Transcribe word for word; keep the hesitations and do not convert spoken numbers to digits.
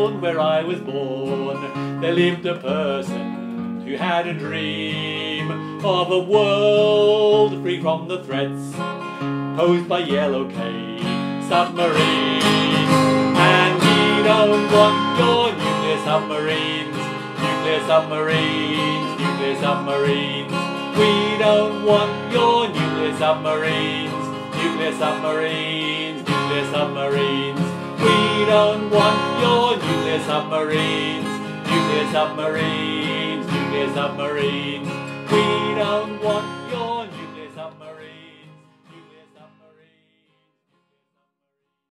town where I was born, there lived a person who had a dream of a world free from the threats posed by yellowcake submarines. And we don't want your nuclear submarines, nuclear submarines, nuclear submarines. We don't want your nuclear submarines, nuclear submarines, nuclear submarines. We don't want your nuclear submarines, nuclear submarines, nuclear submarines. We don't want your